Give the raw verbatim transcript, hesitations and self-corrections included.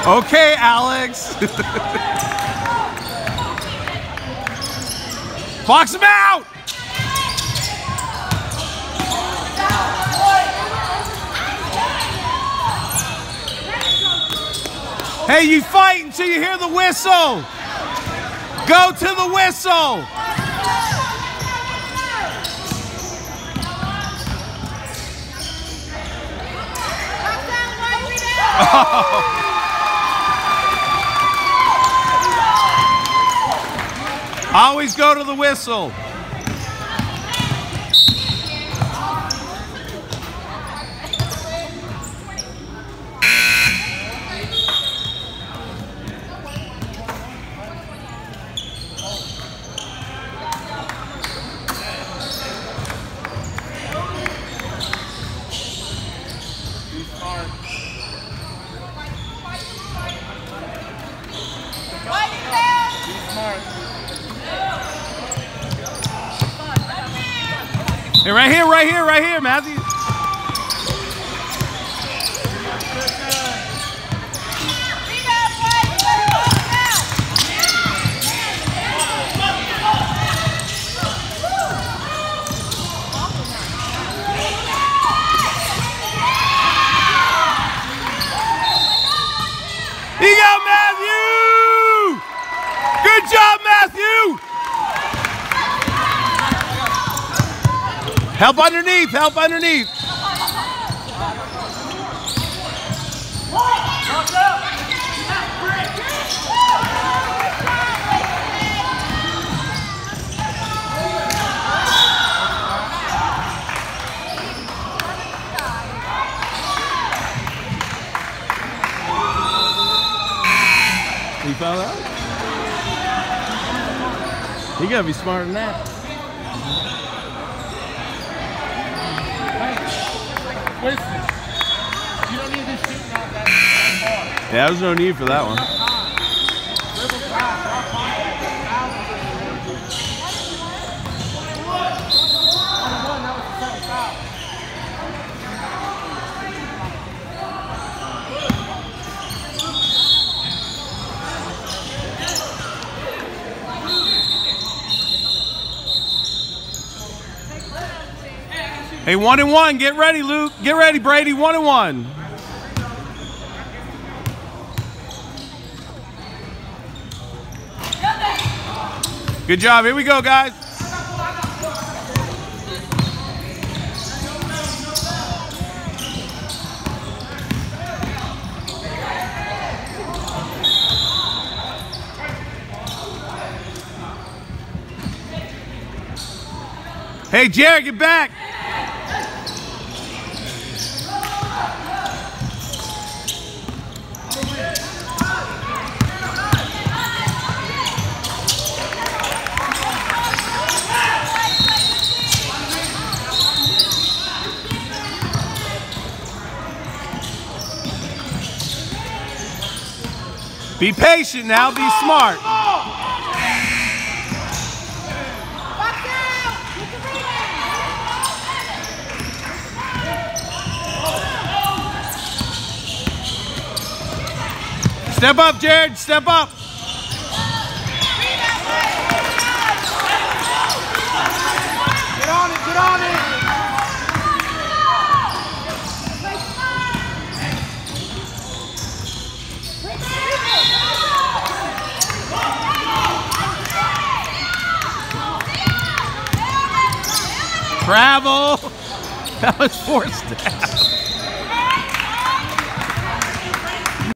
Okay, Alex. Box him out! Hey, you fight until you hear the whistle. Go to the whistle. Oh. Always go to the whistle. Hey, right here, right here, right here, Matthew. Here you go, Matthew! Good job, Matthew! Help underneath, help underneath. You found out? You gotta be smarter than that. Listen, you don't need to shoot out that far. Yeah, there's no need for that one. Hey, one and one. Get ready, Luke. Get ready, Brady. One and one. Good job. Here we go, guys. Hey, Jared, get back. Be patient now, be smart. Step up, Jared, step up. Get on it, get on it. Travel. That was forced down.